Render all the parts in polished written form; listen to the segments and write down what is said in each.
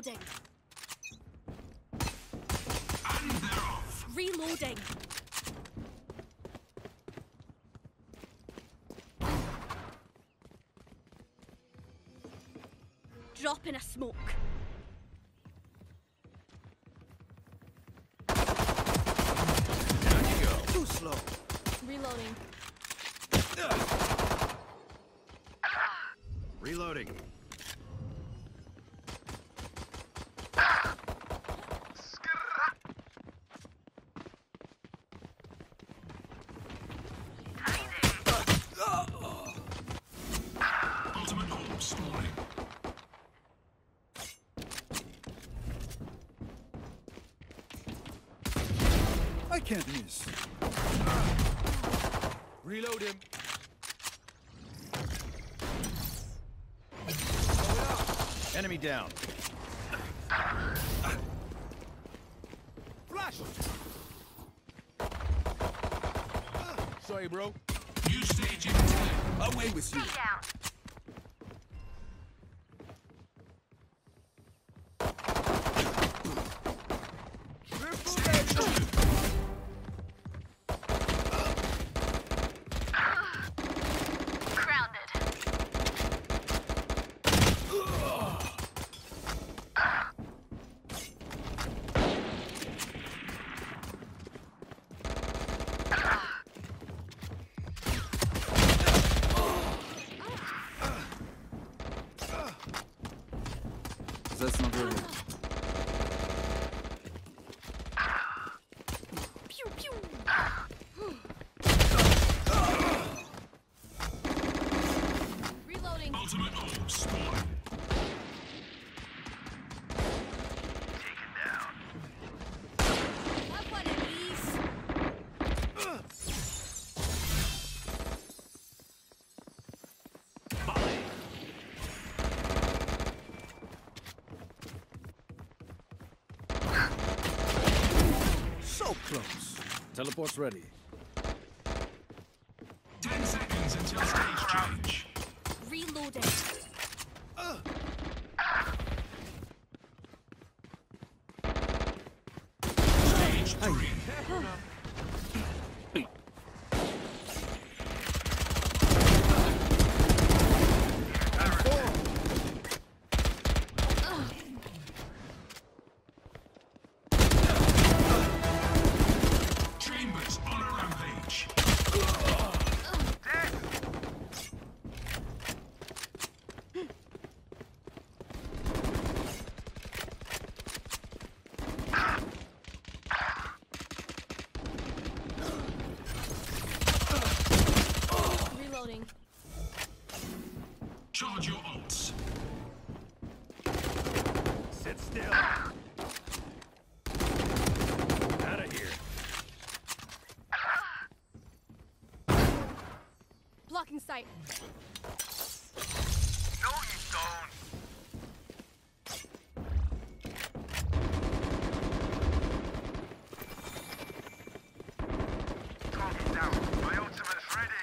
Reloading. And they're off. Reloading. Drop in a smoke. Down you go. Too slow. Reloading. Reloading. Ultimate orb storing. I can't miss. Reload him. Enemy down. Flash! Sorry, bro. New stage in 10. Away with you. That's not really. Pew pew. Reloading. Ultimate orb storing. Have one of these. Volley. So close. Teleport's ready. 10 seconds until stage change. Reloading. Stage 3. Chambers on a rampage. Reloading. Charge your ults. Sit still. Out of here. Blocking sight. No, you don't. Talking down. My ultimate's ready.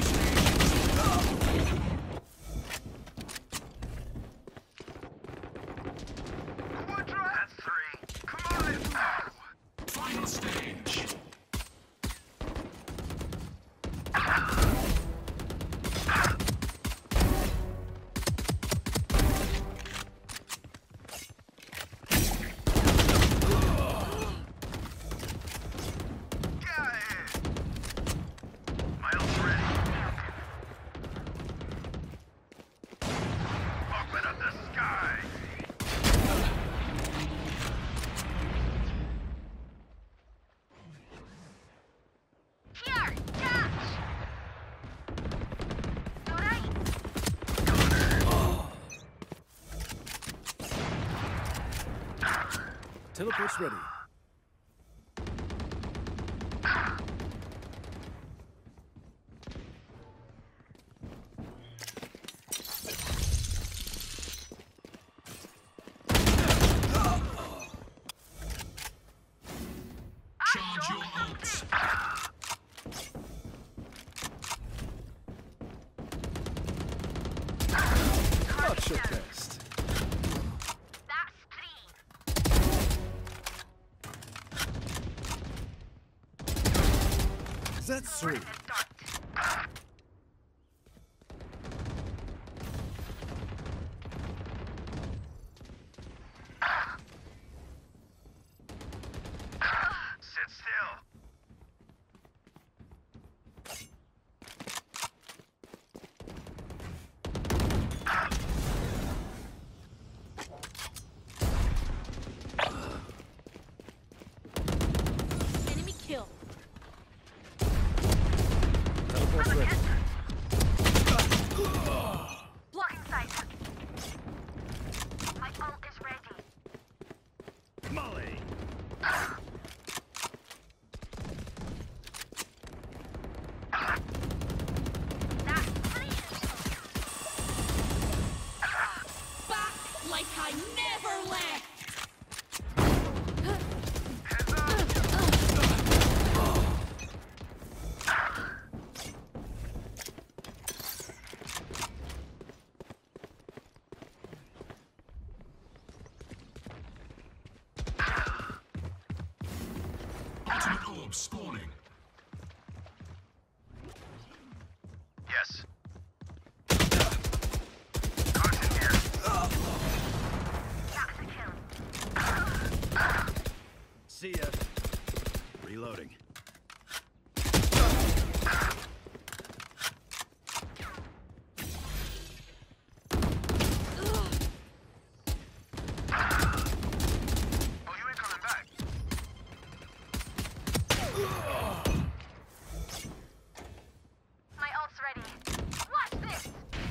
Quadra. That's 3. Come on, let's go. Final stage. Get out of here. My ult's ready. Open up the sky. Here, catch. All right. Teleport's ready. Charge your ults. Not your best. That's 3. That's three. Sit still. Enemy kill. Teleport's ready. Blocking sight. My ult is ready. Molly. Back like I never left. Ultimate orb spawning. Yes. Toxin here. Toxin kill. See ya. Reloading. Oh, you ain't coming back. My ult's ready. Watch this.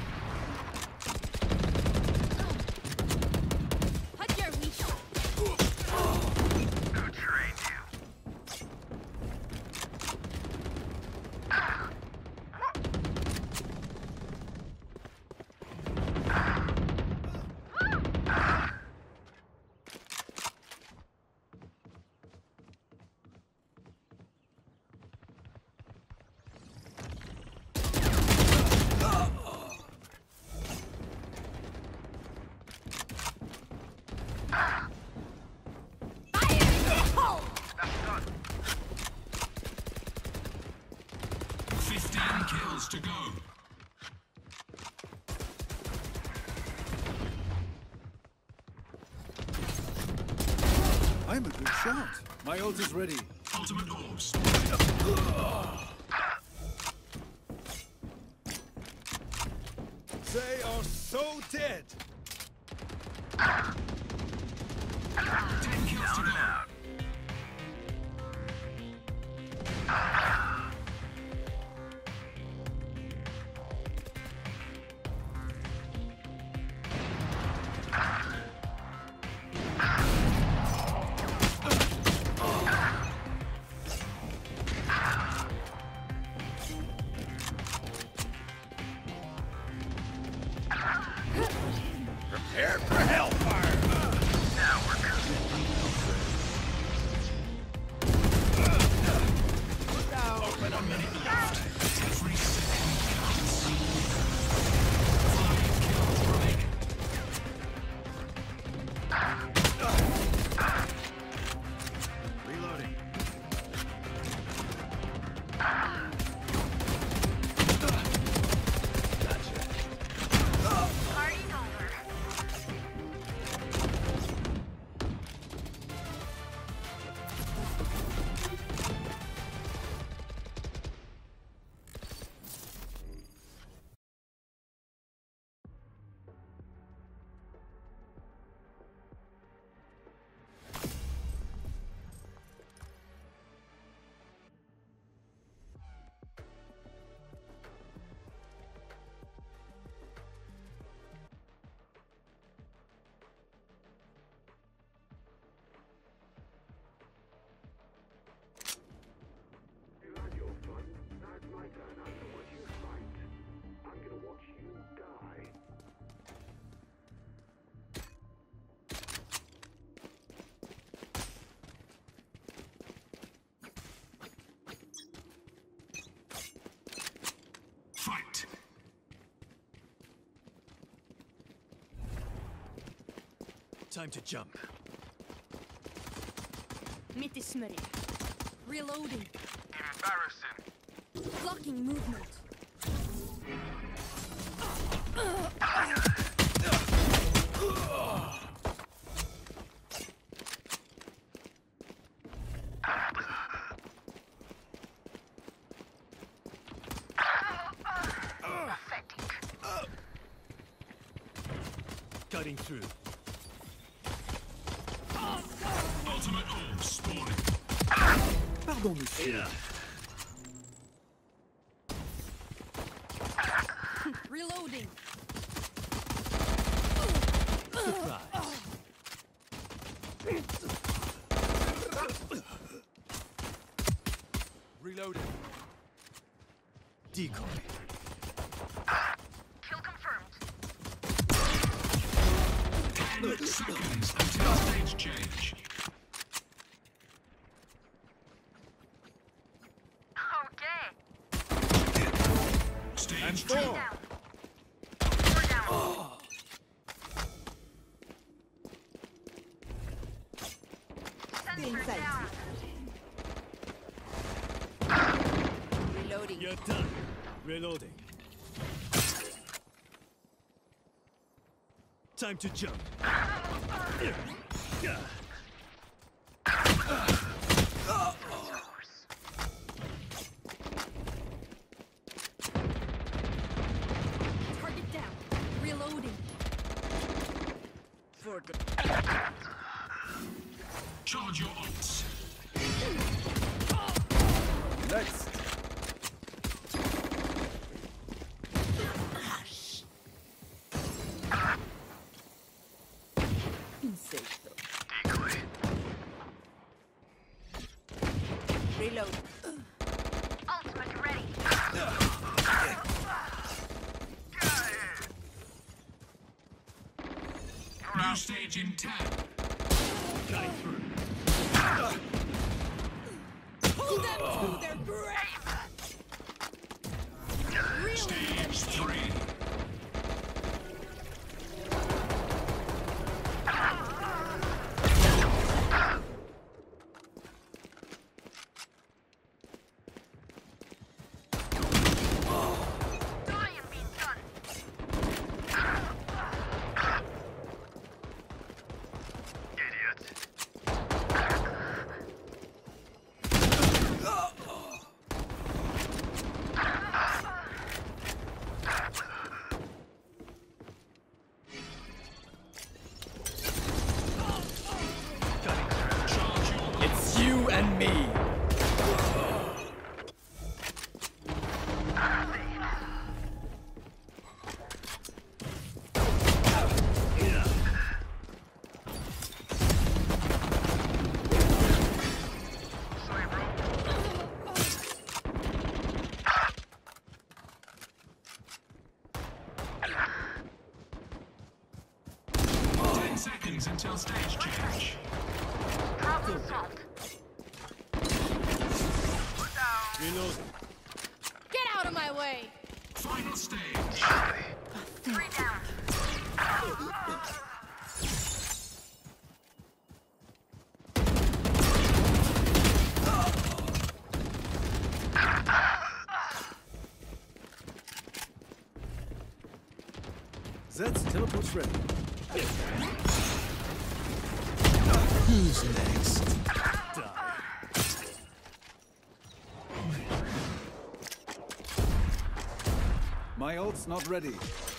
Hut your leash. Who trained you? That's done. 15 kills to go. I'm a good shot. My ult is ready. Ultimate orb spawning. They are so dead. 10 kills to go. Prepare for hellfire. Now we're cooking. Open a minute. Every second counts. 5 kills remaining. Reloading. Party's over. Fight. Time to jump. Mitt is smörjd. Reloading. Embarrassing. Blocking movement. Cutting through. Ultimate orb spawning. Pardon, monsieur. Reloading. Surprise. Reloading. Decoy. Kill confirmed. 10 seconds until stage change. Okay. Stage four. 2. Down. We're down. Sensor down. Reloading. You're done. Reloading. Time to jump. Target down. Reloading. Charge your ults. Next. Decoy. Reload. Ultimate ready. New stage in 10. Cutting through. Pull them to their grave. Really? Stage 3. I am being done. Idiot. It's you and me. Sorry, bro. Ten seconds until stage change. Problem solved. Reloading. Get out of my way. Final stage. 3 down. Zed's teleport's ready. Who's next? My ult's not ready.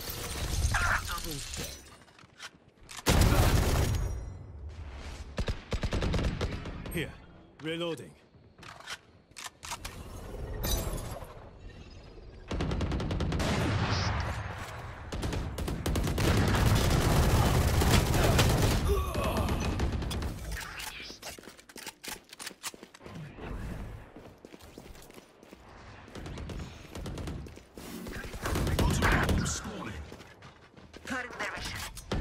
Here. Reloading. Ultimate orb spawning. Cutting their vision.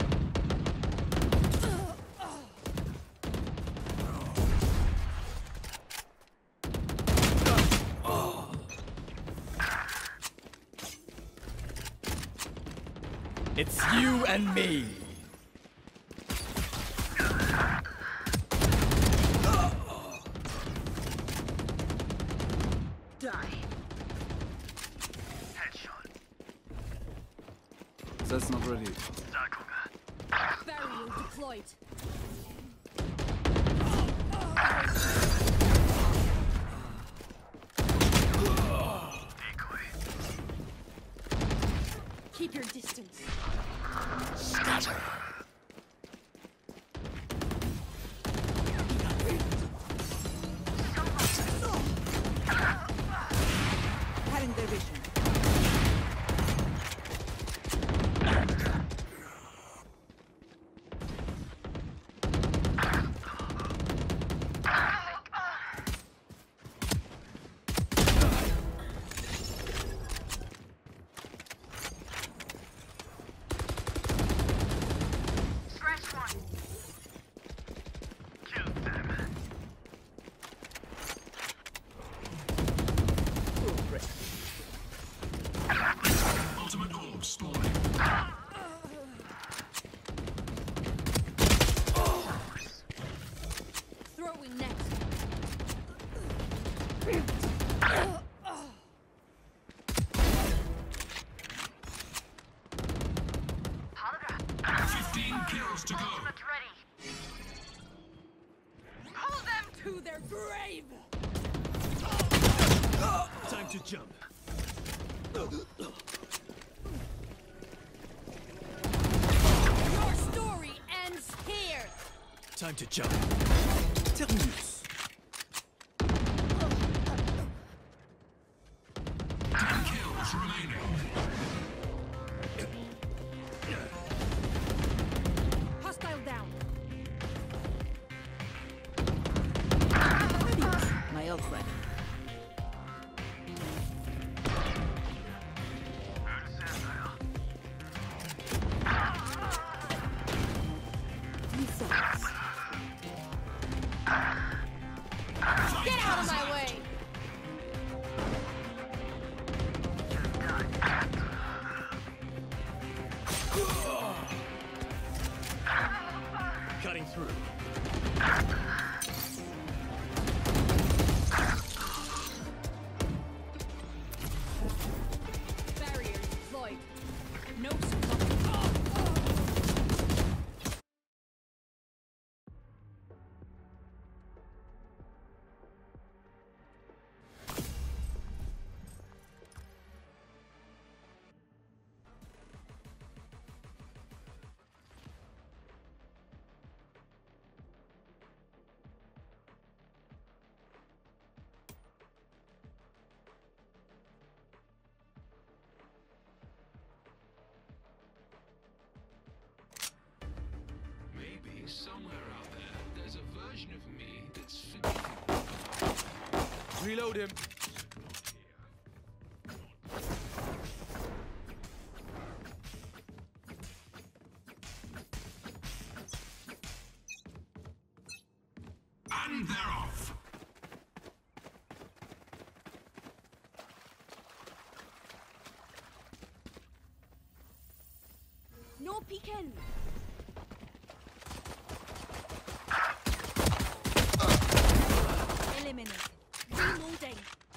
It's you and me. Die. That's not ready. Barrier deployed. Decoy. Keep your distance. Scatter. Having their vision. Scratch one. Kill them. Ultimate orb spawning. Throwing next. Hologram. 15 kills to go. Ultimate ready. Pull them to their grave. Time to jump. Your story ends here. Time to jump. Terminus. 10 kills remaining. Hostile down. My old friend. Missiles. Get out of my way. Cutting through. Barrier deployed. No support. Maybe somewhere out there, there's a version of me that's Reload him. And they're off. No peeking. Eliminate. Reloading.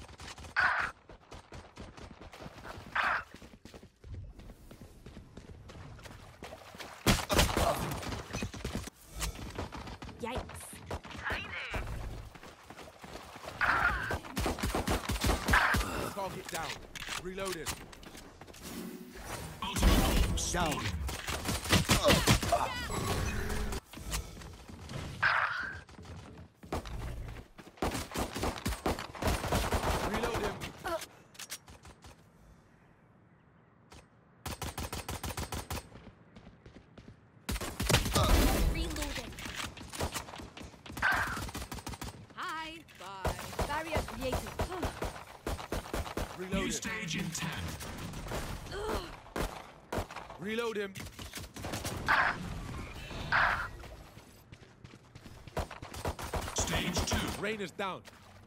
Yikes. Target down. Reloading. Ultimate orb Down. Reload him. Reloading. Hi. Bye. Barrier created. New Reload him. stage in 10. Reload him. Stage 2. Rain is down.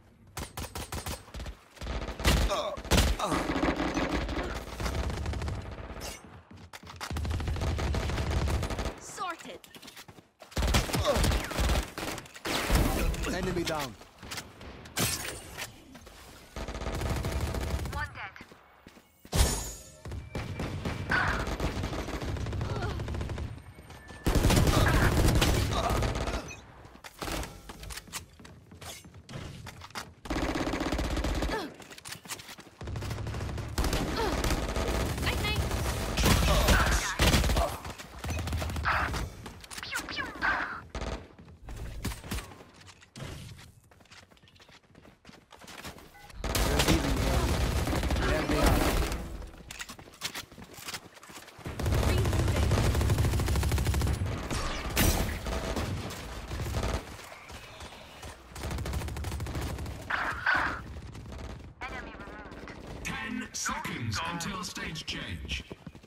Sorted. Enemy down. One dead. Seconds until stage change.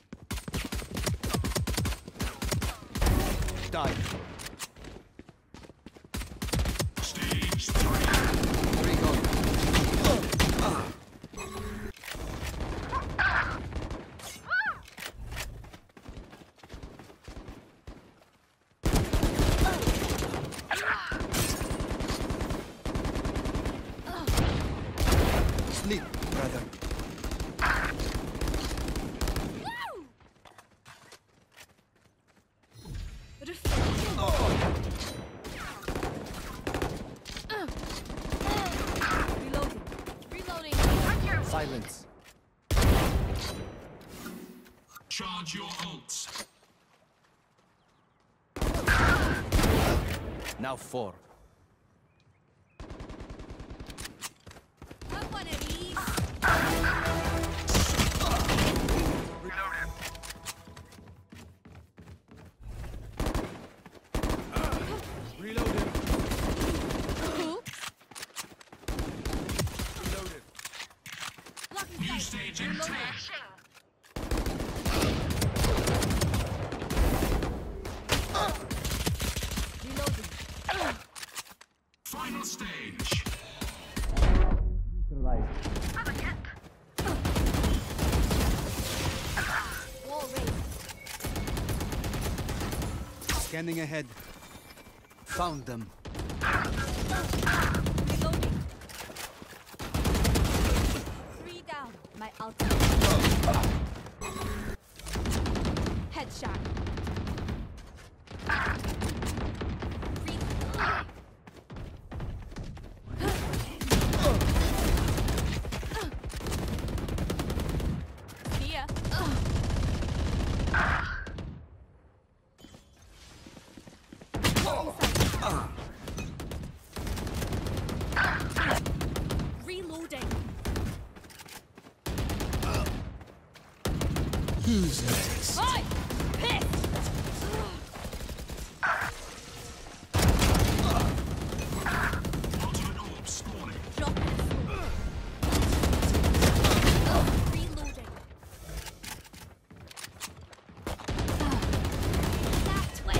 Die. Stage 3. 3 gone. Sleep, brother. Reloading. Silence. Charge your ults. Now 4. Have one of these. Reloading. Reload him. Oops. Reload him. Blocking New sight. stage in 10. Reloading. Final stage. Wall raised. Scanning ahead. Found them. Reloading. 3 down. My ultimate. Headshot. See ya. Reloading. Who's next? Hi! Pissed! Ultimate orb spawning. Drop it. Reloading. That way.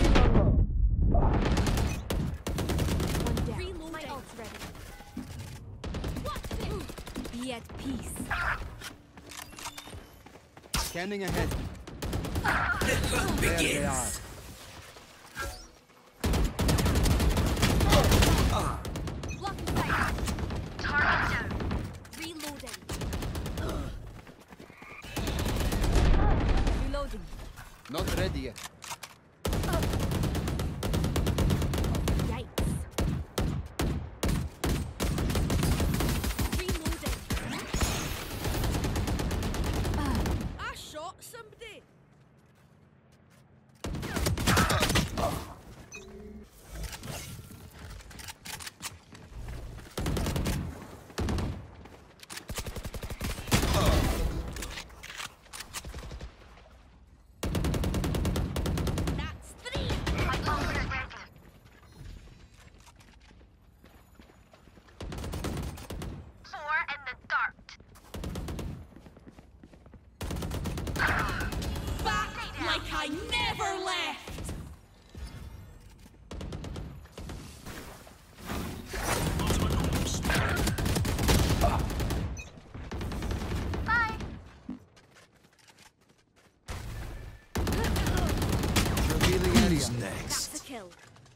One down. Reloading. My ult's ready. What's this? Be at peace. Scanning ahead. The hunt There they begins. are. Blocking sight. Target down. Reloading. Reloading. Not ready yet. Yikes. Reloading. I shot somebody. That's 3. My ultimate is ready. 4 in the dart. Back like I never left. Ultimate orb spawning. Bye. Revealing area. Who's next? That's a kill.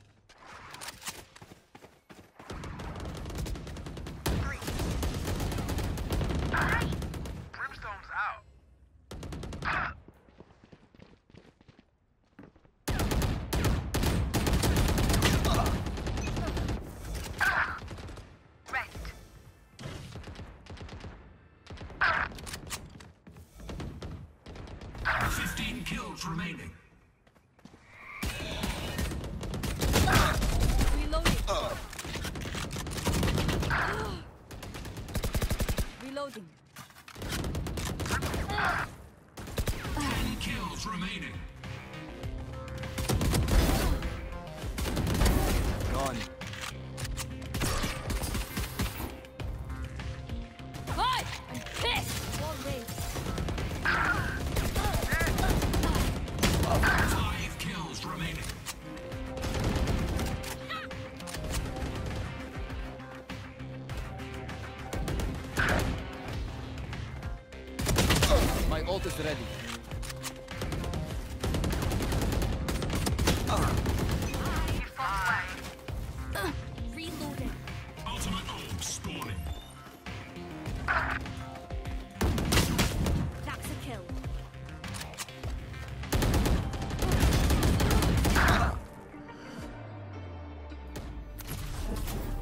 3. Alright. Brimstone's out. Rest. Wow. 15 kills remaining. Reloading. Reloading. 10 kills remaining. Gone. Hi! I'm pissed! Wall raised. ult is ready. Reloading. Ultimate orb spawning. That's a kill.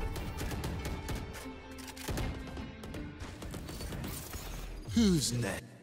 Who's next?